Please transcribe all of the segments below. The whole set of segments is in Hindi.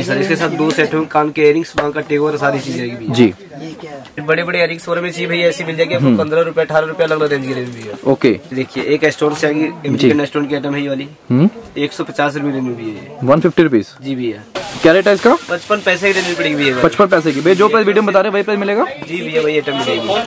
सर इसके साथ 2 सेट होंगे, कान के इयरिंग्स, मांग का टेक सारी चीजें आएगी जी। बड़े बड़े इयरिंग्स में चाहिए भैया ऐसी मिल जाएगी आपको 15 रुपए 18 रुपए अलग अलग रेंज की रेंज भी है। ओके देखिए एक स्टोन से आएगी, एमजीएन स्टोन की आइटम है ये वाली, 150 रुपए रेंज में भी है। 150 रुपीज जी भैया। क्या रेट है इसका? 55 पैसे की रेंज में पड़ेगी भैया। 55 पैसे की भैया, जो प्राइस वीडियो में बता रहे हैं वही प्राइस मिलेगा? जी भैया वही आइटम मिलेगी।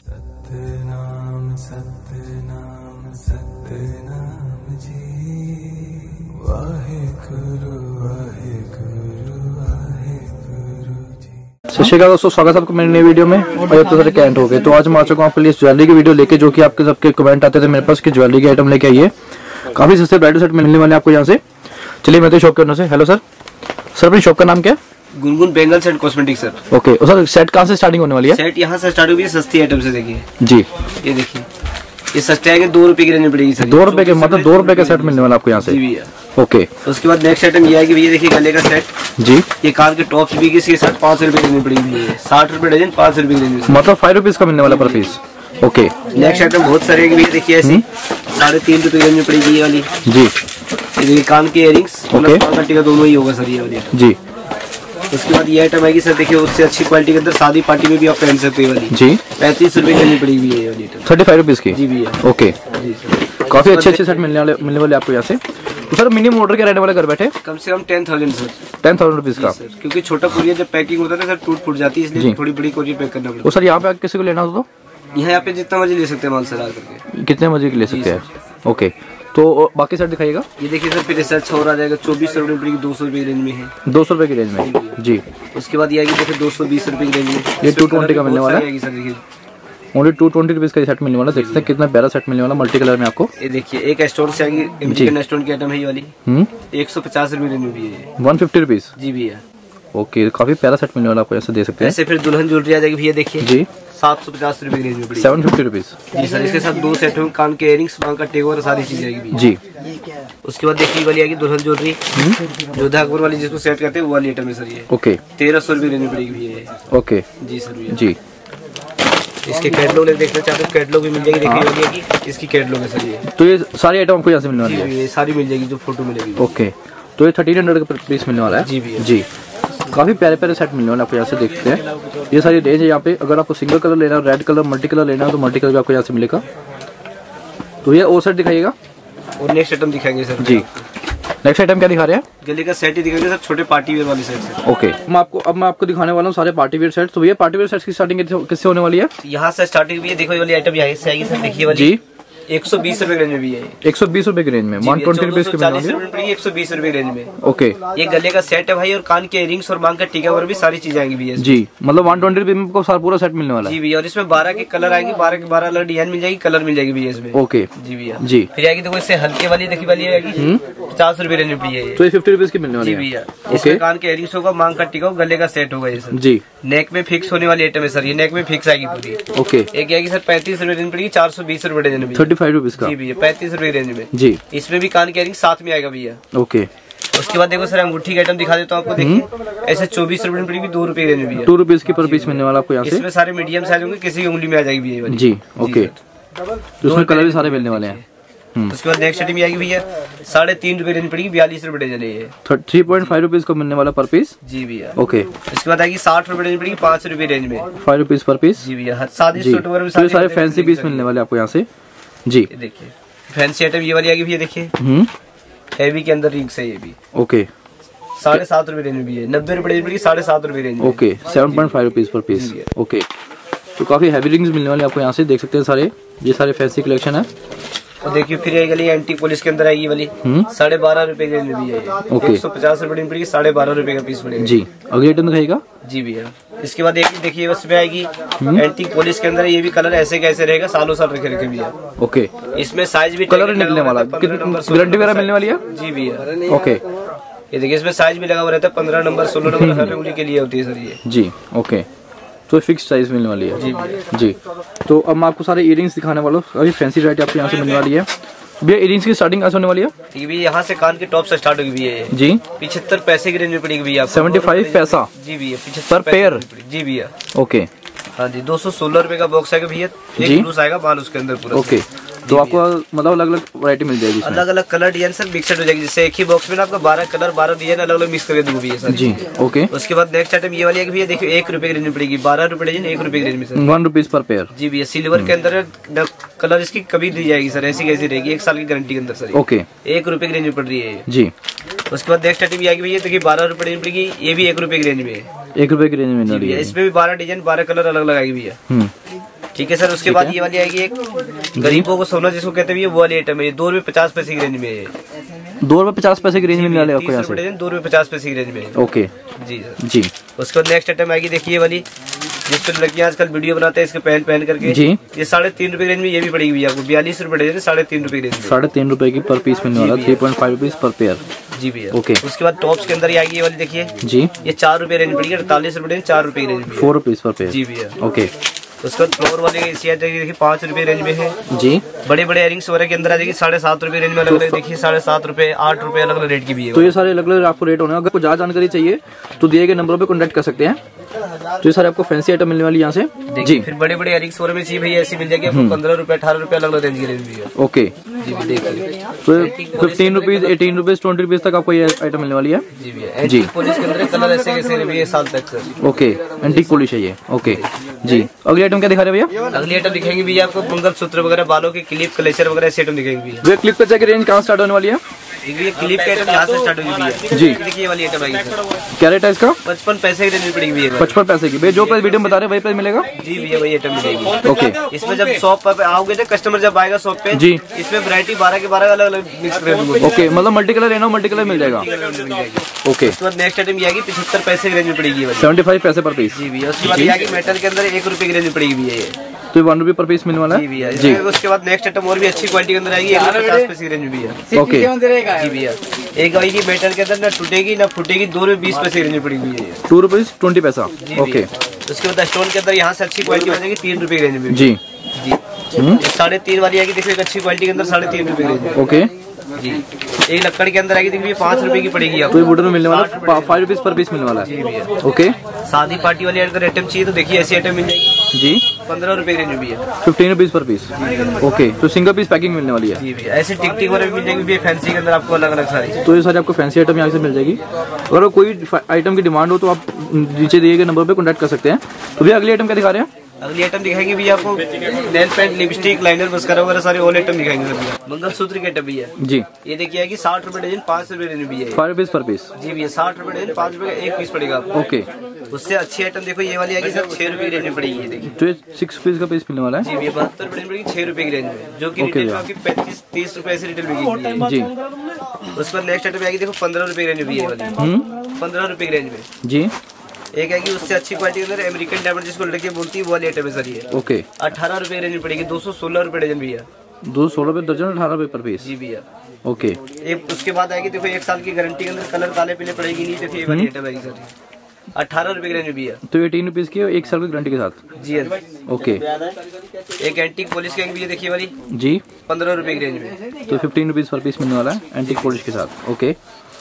सत श्री अकाल दोस्तों, स्वागत है आपको मेरी नई वीडियो में। और अब तो सारे कैंट हो गए, तो आज मैं आ चुका हूँ आपके लिए ज्वेलरी की वीडियो लेके, जो कि आपके सबके कमेंट आते थे मेरे पास कि ज्वेलरी के आइटम लेके आइए। काफी सस्ते ब्राइडल सेट मिलने वाले आपको यहाँ से। चलिए मैं तो शॉप के ओनर से। हेलो सर, सर अपनी शॉप का नाम क्या है? Gungun bangles and cosmetic sir. Okay, और सर सेट कहाँ से स्टार्टिंग होने वाली है? सेट यहाँ से स्टार्ट होगी सस्ती आइटम से। देखिए जी, ये देखिए ये सस्ते आएंगे 2 रुपए की रेंज में पड़ेगी सर। 2 रुपए के, मतलब 2 रुपए का सेट मिलने वाला आपको यहाँ जी से। भैया। ओके, उसके बाद नेक्स्ट आइटम ये आएगी भैया, देखिए गले का सेट जी। ये कान के टॉप्स भी इसके साथ 5 रुपए की रेंज में पड़ेगी। 60 रुपए डजन, 5 रुपए की रेंज में, मतलब 5 रुपीज का मिलने वाला पर पीस। ओके, नेक्स्ट आइटम बहुत सारे है भैया, देखिए ऐसी 3.5 रुपए की रेंज में पड़ेगी ये वाली जी। ये देखिए कान के इयरिंग्स, ओके। कान का टीका दोनों ही होगा सर ये वाली। जी। उसके बाद ये आइटम आएगी सर, देखिए उससे अच्छी क्वालिटी के अंदर शादी पार्टी में भी आप पहन सकते हो ये वाली जी। 35 रुपए की रेंज पड़ेगी ये वाली आइटम। 35 रुपीज की। जी भैया। ओके, जी सर। काफी अच्छे सेट मिलने वाले आपको यहाँ से। तो सर मिनिमम ऑर्डर क्या रहने वाला घर बैठे? कम से कम 10,000 सर। 10,000 रुपीज का, क्योंकि छोटा कुरियर जब पैकिंग होता है ना सर टूट फूट जाती है, इसलिए थोड़ी बड़ी कुरियर पैक करना पड़ता तो सर यहाँ पे किसी को लेना हो तो है। यहाँ पे जितना मर्जी ले सकते हैं माल सर आकर के। कितने मर्जी के ले सकते हैं? ओके, तो बाकी सेट दिखाइएगा। ये देखिए सर फिर रिसर्च हो रहा जाएगा 24 रुपए की, 200 रुपए की रेंज में है। 200 रुपए की रेंज में जी। उसके बाद ये आएगी देखिए 220 रुपए की रेंज में, ये 220 का मिलने वाला है सर। देखिए ओनली 220 रुपीज का सेट मिलने वाला। देखते हैं कितना प्यारा सेट मिलने वाला मल्टी कलर में आपको। ये देखिए एक स्टोन से आएगी, एमजीएन स्टोन की आइटम है ये वाली, 150 रुपए रेंज में भी है। 150 रुपीज। जी भैया। ओके, काफी प्यारा सेट मिलने वाला आपको, ऐसे दे सकते हैं। ऐसे फिर दुल्हन ज्वेलरी आ जाएगी भैया, देखिए जी 750 रुपए की रेंज में पड़ेगी। 750 रुपीज। जी सर, इसके साथ 2 सेट होंगे, कान के इयरिंग्स, मांग का टेक सारी चीजें आएगी जी। उसके बाद देखिए वाली आएगी दुल्हन ज्वेलरी, जोधा अकबर वाली जिसको सेट करते हैं वो वाली आइटम है सर ये। ओके, 1300 रुपए रेंज में पड़ेगी भैया। ओके जी सर भैया। जी। इसके कैटलॉग देखना चाहते हो, कैटलॉग भी मिल जाएगी। देखिए वाली की इसकी कैटलॉग है सर ये। तो ये सारी आइटम आपको यहाँ से मिलने वाली है? ये सारी मिल जाएगी जो फोटो मिलेगी। ओके, तो ये 1300 का पीस मिलने वाला है जी भैया। जी। काफी प्यारे प्यारे सेट मिलने वाले आपको यहाँ से देखते हैं। ये सारी रेंज है यहाँ पे। अगर आपको सिंगल कलर लेना, रेड कलर, मल्टी कलर लेना हो तो मल्टी कलर भी आपको यहाँ से मिलेगा। तो ये और सेट दिखाइएगा। और नेक्स्ट आइटम दिखाएंगे सर जी। नेक्स्ट आइटम क्या दिखा रहे हैं? गले का सेट ही दिखाएंगे सर, छोटे पार्टी वेयर वाले सेट से। ओके, अब मैं आपको दिखाने वाला हूँ सारे पार्टी वेयर सेट। तो ये पार्टी वेयर सेट की स्टार्टिंग किससे होने वाली है? यहाँ से स्टार्टिंग भी है, देखो ये वाली आइटम यहाँ से आएगी सर। देखिए वाली जी 120 रुपए रेंज में भी है। 120 रुपए की रेंज में 120 रुपीज की मिलने वाली है। 120 रुपए रेंज में। ओके, ये गले का सेट है भाई, और कान के इयरिंग्स और मांग का टीका और भी सारी चीजें आएंगी भैया। जी, मतलब 120 रुपीज में आपको सारा पूरा सेट मिलने वाला है। जी भैया। और इसमें 12 के कलर आएंगे, 12 के 12 अलग डिजाइन मिल जाएगी, कलर मिल जाएगी भैया इसमें। ओके जी भैया। जी। फिर आएगी देखो इससे हल्के वाली, देखी वाली आएगी 50 रुपए रेंज में भी है। तो ये 50 रुपीज की मिलने वाली जी है। भैया। इसमें कान के इयरिंग्स होगा, मांग का टीका होगा, गले का सेट होगा ये सर। जी। नेक में फिक्स होने वाली आइटम है सर ये, नेक में फिक्स आएगी पूरी। ओके, एक आएगी सर 35 रुपए रेंज पड़ेगी, 420 रुपए रेंज में। 35 रुपीज का। जी भैया 35 रुपए रेंज में जी। इसमें भी कान के इयरिंग साथ में आएगा भैया। ओके, उसके बाद देखो सर अंगूठी का आइटम दिखा देता हूँ आपको। देखिए ऐसे 24 रुपए में पड़ेगी, 2 रुपए रेंज में भैया। 2 रुपीज की पर पीस मिलने वाला आपको यहाँ से। इसमें सारे मीडियम साइज होंगे, किसी की उंगली में आ जाएगी भैया ये वाली। जी। ओके, तो उसमें कलर भी सारे मिलने वाले हैं। उसके बाद नेक्स्ट आइटम आएगी भैया 3.5 रुपए रेंज पड़ेगी, 42 रुपए डजन है ये। 3.5 रुपीज को मिलने वाला पर पीस। जी भैया। ओके, इसके बाद आएगी 60 रुपए रेंज पड़ेगी, 5 रुपए रेंज में, 5 रुपीज पर पीस। जी भैया। शादी जी, सूट वगैरह में तो ये सारे फैंसी पीस मिलने वाले आपको यहाँ से। जी। देखिए फैंसी आइटम ये वाली आएगी भैया, देखिए हैवी के अंदर रिंग्स है ये भी। ओके, 7.5 रुपए रेंज में भी है, 90 रुपए रेंज पड़ेगी, 7.5 रुपए रेंज में। Okay, 7.5 rupees per piece. Okay, तो काफी हैवी रिंग्स मिलने वाले आपको यहाँ से, देख सकते हैं सारे। ये सारे फैंसी कलेक्शन है। और देखिए फिर आएगी एंटी पॉलिश के अंदर आएगी वाली 12.5 रुपए की रेंज में भी है। 150 रुपए रेंज पड़ेगी, 12.5 रुपए का पीस पड़ेगा। जी। अगली आइटम दिखाएगा। जी भैया। इसके बाद एक देखिए उसमें आएगी एंटी पॉलिश के अंदर, ये भी कलर ऐसे कैसे रहेगा, सालों साल रखे रखे भैया। ओके, इसमें साइज भी कलर निकलने वाला, गारंटी वगैरह मिलने वाली है। जी भैया। ओके, ये देखिए इसमें साइज भी लगा हुआ रहता है, 15 नंबर 16 नंबर हर उंगली के लिए होती है सर ये। जी। ओके, तो फिक्स साइज मिलने वाली है। जी जी। तो अब मैं आपको सारे इयरिंग्स दिखाने वाला हूँ। अभी फैंसी वैरायटी आपको यहाँ से मिलने वाली है। भैया इयरिंग्स की स्टार्टिंग कैसे होने वाली है? ठीक है, यहाँ से कान के टॉप से स्टार्ट होगी भैया जी। 75 पैसे की रेंज में पड़ेगी भैया। 75 पैसा? जी भैया। 75 पर पेयर? जी भैया। ओके, हाँ जी। 216 रुपए का बॉक्स आएगा भैया, एक ब्लूस आएगा बाल उसके अंदर पूरा। ओके, तो आपको मतलब अलग अलग वैरायटी मिल जाएगी, अलग अलग कलर डिजाइन सर मिक्सड हो जाएगी। जैसे एक ही बॉक्स में ना आपको 12 कलर 12 डिजाइन अलग अलग मिक्स करके दूंगी भैया सर जी। ओके, उसके बाद नेक्स्ट आइटम ये वाली है भैया, देखिए 1 रुपए की रेंज में पड़ेगी, 12 रुपए डिजाइन 1 रुपए की रेंज में सर, 1 रुपीज पर पेयर। जी भैया सिल्वर के अंदर कलर इसकी कभी दी जाएगी सर, ऐसी कैसी रहेगी, 1 साल की गारंटी के अंदर सर। ओके, 1 रुपए की रेंज में पड़ रही है जी। उसके बाद नेक्स्ट आइटम ये आएगी भैया, देखिए 12 रुपए रेंज पड़ेगी, ये भी 1 रुपए की रेंज में है, 1 रुपए की रेंज में मिल रही है। इसमें भी 12 डिजाइन 12 कलर अलग अलग आएगी भैया, ठीक है सर। उसके बाद ये वाली आएगी एक गरीबों को सोना जिसको कहते हैं, वो वाली आइटम है, 2 रुपए 50 पैसे की रेंज में है, 2 रुपए 50 पैसे की रेंज में मिला आपको यहाँ से, 2 रुपए 50 पैसे की रेंज में। ओके जी जी। उसके बाद नेक्स्ट आइटम आएगी, देखिए वाली जिस पर लड़कियां आजकल वीडियो बनाते हैं इसके पहन करके जी, ये 3.5 रुपए रेंज में ये भी पड़ेगी भैया आपको, 42 रुपए रेंज 3.5 रुपए रेंज में, 3.5 रुपए की पर पीस मिलने वाला, 3.5 रुपीज पर पेयर। जी भैया। ओके, उसके बाद टॉप्स के अंदर ये आएगी ये वाली, देखिए जी, ये 4 रुपए रेंज पड़ेगी, 48 रुपए रेंज 4 रुपए की रेंज में, 4 रुपीज पर पेयर। जी भैया। ओके, उसके बाद फ्लोर वाले देखिए 5 रुपए रेंज में है जी। बड़े बड़े इयरिंग्स वगैरह के अंदर आ जाएगी 7.5 रुपए रेंज में, अलग अलग देखिए 7.5 रुपए 8 रुपए अलग अलग रेट की भी है। तो ये सारे अलग अलग आपको रेट होने, अगर कुछ ज्यादा जानकारी चाहिए तो दिए गए नंबरों पे कॉन्टेक्ट कर सकते हैं। तो ये सारे आपको फैंसी आइटम मिलने वाली यहाँ से जी। फिर बड़े बड़े इयरिंग्स वगैरह में चाहिए भैया ऐसी मिल जाएगी आपको 15 रुपए 18 रुपए अलग अलग रेंज की रेंज भी है। ओके जी देखिए, तो 15 रुपीज 18 रुपीज 20 रुपीज तक आपको ये आइटम मिलने वाली है जी भैया। जी पुलिस के अंदर कलर ऐसे कैसे भैया साल तक सर। ओके, एंटीक पॉलिश है ये। ओके जी। अगली आइटम क्या दिखा रहे हैं भैया? अगली आइटम दिखाएंगे भैया आपको मंगलसूत्र वगैरह, बालों के क्लिप कलेचर वगैरह ऐसे आइटम दिखाएंगे भैया। क्लिप का जाके रेंज कहाँ स्टार्ट होने वाली है? ये क्लिप का आइटम यहाँ से स्टार्ट होगी भैया जी। देखिए ये वाली आइटम आएगी सर, क्या रेट है इसका? 55 पैसे की रेंज में पड़ेगी भैया, 55 पैसे की। भैया जो प्राइस वीडियो में बता रहे हैं वही प्राइस मिलेगा? जी भैया वही आइटम मिलेगी। ओके, इसमें जब शॉप पर आओगे ना, कस्टमर जब आएगा शॉप पे जी, इसमें वैरायटी 12 के 12 अलग अलग मिक्स कर दूंगा। ओके, मतलब मल्टी कलर लेना मल्टी कलर मिल जाएगा। ओके, उसके बाद नेक्स्ट आइटम ये आएगी 75 पैसे की रेंज में पड़ेगी, 75 पैसे पर पीस। जी भैया। उसके बाद ये आएगी मेटल के अंदर 1 रुपए की रेंज में पड़ेगी भैया ये, तो 1 रुपए पर पीस मिलने वाला जी है भैया जी। उसके बाद नेक्स्ट आइटम और भी अच्छी क्वालिटी के अंदर आएगी 150 पैसे की रेंज में भैया। ओके जी भैया। एक आएगी मेटल के अंदर, ना टूटेगी ना फूटेगी, 2 रुपए 20 पैसे की रेंज में पड़ेगी भैया, 2 रुपीज 20 पैसा। ओके, उसके बाद स्टोन के अंदर यहाँ से अच्छी क्वालिटी आ जाएगी 3 रुपए की रेंज में जी जी। 3.5 वाली आएगी, देखिए एक अच्छी क्वालिटी के अंदर 3.5 रुपए की रेंज में। ओके जी। एक लकड़ के अंदर आएगी, देखिए 5 रुपए की पड़ेगी आपको, तो ये वुडन में मिलने वाला 5 रुपीज पर पीस मिलने वाला जी है। भैया। ओके, शादी पार्टी वाली अगर आइटम चाहिए तो देखिए ऐसी आइटम मिल जाएगी जी, 15 रुपए की रेंज में भैया, 15 रुपीज पर पीस। ओके, तो सिंगल पीस पैकिंग मिलने वाली है जी भैया। ऐसे टिक टिक वगैरह भी मिल जाएगी भैया, फैंसी के अंदर आपको अलग अलग सारी। तो ये सारी आपको फैंसी आइटम यहाँ से मिल जाएगी। अगर कोई आइटम की डिमांड हो तो आप नीचे दिए गए नंबर पे कॉन्टैक्ट कर सकते हैं। तो भैया अगली आइटम क्या दिखा रहे हैं? अगली आइटम दिखाएंगे भैया आपको nail paint lipstick liner mascara वगैरह सारे ऑल आइटम दिखाएंगे सर भैया। मंगलसूत्र के आइटम भैया जी, ये देखिए आएगी 60 रुपए डजन 5 रुपए रेंज में भैया 5 रुपीज पर पीस। जी भैया। 60 रुपए डजन 5 रुपए का एक पीस पड़ेगा आपको। ओके, उससे अच्छी आइटम देखो ये वाली आएगी सर 6 रुपए की रेंज में पड़ेगी, ये देखिए तो ये 6 रुपीज का पीस मिलने वाला है जी भैया। 72 रुपए पड़ेगी 6 रुपए की रेंज में, जो की रिटेल में आपकी 35-30 रुपए ऐसी रिटेल में जी। उसके बाद नेक्स्ट आइटम आएगी देखो 15 रुपए की रेंज में ये वाली, 15 रुपए की रेंज में जी। एक आएगी उससे अच्छी क्वालिटी के अंदर अमेरिकन डायमंड जिसको लड़के बोलती है वो वाली आइटम है सर ये। ओके, 18 रुपए रेंज में पड़ेगी, 216 रुपए डजन भैया, 216 रुपए दर्जन 18 रुपए पर पीस। जी भैया। ओके, एक उसके बाद आएगी देखो 1 साल की गारंटी के अंदर कलर काले पीले पड़ेगी नहीं, देखिए ये वाली आइटम आएगी सर 18 रुपए की रेंज में भैया, तो 18 रुपीज की 1 साल की गारंटी के साथ। जी हाँ। ओके, एक एंटीक पॉलिश की भी देखिए वाली जी, 15 रुपए की रेंज में, तो 15 रुपीज पर पीस मिलने वाला है एंटीक पॉलिश के साथ। ओके,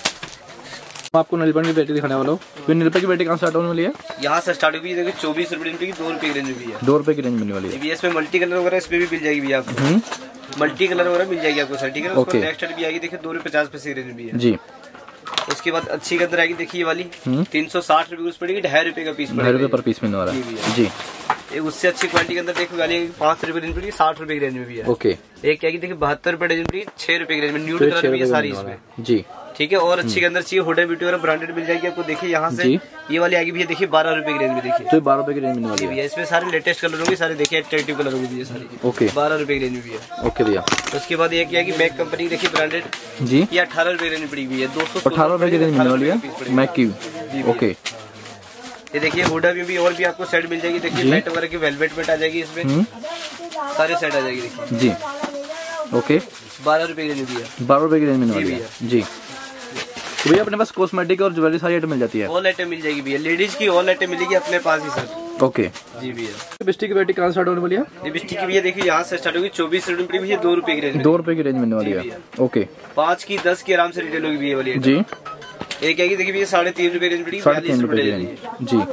आपको नीलपेंट की वैरायटी दिखाने वाला हूँ। फिर नीलपेंट की वैरायटी कहाँ स्टार्ट होने वाली है? यहाँ से स्टार्ट हुई देखिए 24 रुपए की 2 रुपए की रेंज में भैया, 2 रुपए की रेंज मिलने वाली है। इसमें मल्टी कलर वगैरह इसमें भी मिल जाएगी भैया आपको, मल्टी कलर वगैरह मिल जाएगी आपको सर, ठीक है। उसको नेक्स्ट भी आएगी देखिए 2 रुपए 50 पैसे की रेंज में भैया जी। उसके बाद अच्छी के अंदर आएगी देखिए ये वाली 360 रुपए की पड़ेगी, 2.5 रुपए का पीस पड़ेगा, 2.5 रुपए पर पीस मिलने वाला है जी। एक उससे अच्छी क्वालिटी के अंदर देखो वाली 5 रुपए रेंज पड़ेगी, 60 रुपए की रेंज में भी है। ओके, एक क्या देखिए 72 रुपए डजन पड़ेगी, 6 रुपए की रेंज में, न्यूड कलर भी है सारी इसमें जी, ठीक है। और अच्छी के अंदर चाहिए हुडा ब्यूटी और ब्रांडेड मिल जाएगी आपको, देखिए यहाँ से ये वाली आएगी भैया देखिए 12 रुपए की रेंज में, देखिए तो 12 रुपए की रेंज मिलने वाली है भैया। इसमें सारे लेटेस्ट कलर होंगे, सारे देखिए अट्रैक्टिव कलर होंगे भैया सारी। ओके, 12 रुपए की रेंज में भी है। ओके भैया। उसके बाद एक आएगी मैक कंपनी की देखिए ब्रांडेड जी, ये 18 रुपए की रेंज में पड़ेगी भैया, 18 रुपए की रेंज मिलने वाली है मैक की। ओके, ये देखिए हुडा भी और भी आपको सेट मिल जाएगी, देखिए मैट वगैरह की वेलवेट मैट आ जाएगी इसमें, सारे सेट आ जाएगी देखिए जी। ओके, 12 रुपए की रेंज में भैया, 12 रुपए की रेंज मिलने वाली है जी। तो भैया अपने पास कॉस्मेटिक और ज्वेलरी सारी आइटम मिल जाती है? ऑल आइटम मिल जाएगी भैया, लेडीज की ऑल आइटम मिलेगी अपने पास ही सर। ओके जी भैया। लिपस्टिक की वैरायटी कहाँ स्टार्ट होने वाली है? लिपस्टिक की भैया देखिए यहाँ से स्टार्ट होगी 24 रुपए भैया, 2 रुपए की रेंज में, 2 रुपए की रेंज मिलने वाली है। ओके, 5 की 10 की आराम से रिटेल होगी भैया वाली जी। एक आएगी देखिए भैया 3.5 रुपए रेंज पड़ेगी, 3.5 रुपए की रेंज जी।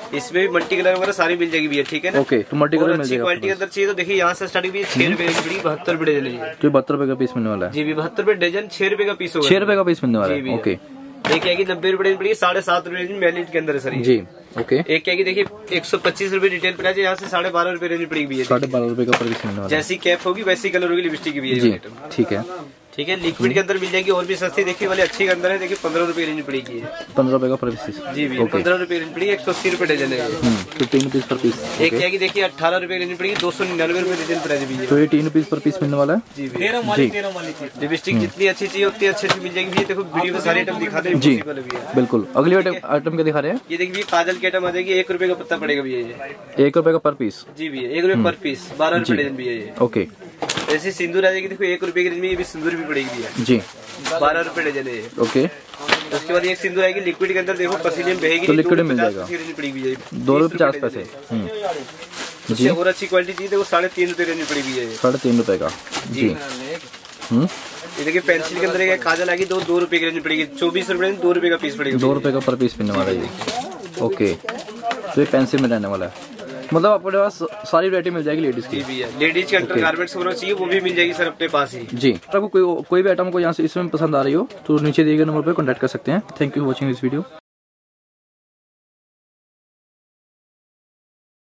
इसमें भी मल्टी कलर वगैरह सारी मिल जाएगी भैया, ठीक है ना। ओके, तो मल्टी कलर मिल अच्छी जाएगा। क्वालिटी के अंदर चाहिए तो देखिए यहाँ से स्टार्टिंग भी 6 रुपए की पड़ी, 72 रुपए डजन है। तो 72 रुपए का पीस मिलने वाला है जी भी 72 रुपए डजन, 6 रुपए का पीस होगा। 6 रुपए का पीस मिलने वाला है। ओके, एक आएगी 90 रुपए पड़ी, 7.5 रुपए मैलिट के अंदर है सर जी। ओके, एक आएगी देखिए 125 रुपए रिटेल प्राइस है, यहाँ से 12.5 रुपए रेंज पड़ेगी। 12.5 रुपए का पीस मिलने वाला है। जैसी कैप होगी वैसी कलर होगी लिपस्टिक की भी जी, ठीक है। ठीक है, लिक्विड के अंदर मिल जाएगी और भी सस्ती, देखिए वाले अच्छी के अंदर है, देखिए 15 रुपए रेंज पड़ेगी। 15 रुपए का पर पीस। जी भैया 15 रुपए रेंज पड़ेगी, 180 रुपए डजन है। 15 पीस पर पीस। एक आएगी देखिए 18 रुपए रेंज पड़ेगी, 299 रुपए रिटेल प्राइस भी। तो ये 3 पीस पर पीस मिलने वाला है। जी लिपस्टिक जितनी अच्छी चाहिए उतनी अच्छी मिल जाएगी। देखो वीडियो में सारे आइटम दिखाते हैं। जी बिल्कुल। अगली आइटम क्या दिखा रहे हैं? ये देखिए काजल की आइटम आ जाएगी, 1 रुपए का पत्ता पड़ेगा भैया ये। 1 रुपए का पर पीस। जी भैया 1 रुपए पर पीस, 12 रुपए डजन भैया ये। ओके, ऐसी सिंदूर आ जाएगी, देखो 1 रुपए की रेंज में, ये भी सिंदूर भी पड़ेगी भैया जी, 12 रुपए डजन है। ओके, उसके बाद एक सिंदूर आएगी लिक्विड के अंदर, देखो पसीने में बहेगी तो लिक्विड मिल जाएगा। 2.50 पैसे। जी और अच्छी क्वालिटी चाहिए देखो 3.5 रुपए रेंज में पड़ेगी है। 3.5 रुपए का। जी। ये देखिए पेंसिल के अंदर एक काजल आएगी, 2 रुपए की रेंज में पड़ेगी, 24 रुपए 2 रुपए का पीस पड़ेगा। 2 रुपए का पर पीस मिलने वाला है ये। ओके, तो ये पेंसिल में रहने वाला है, मतलब अपने पास सारी वैरायटी मिल जाएगी लेडीज की। लेडीज के अंडर गारमेंट्स होना चाहिए, वो भी मिल जाएगी सर अपने पास ही। जी, आपको कोई भी आइटम को यहाँ से इसमें पसंद आ रही हो तो नीचे दिए गए नंबर पर कॉन्टैक्ट कर सकते हैं। Thank you for watching this video.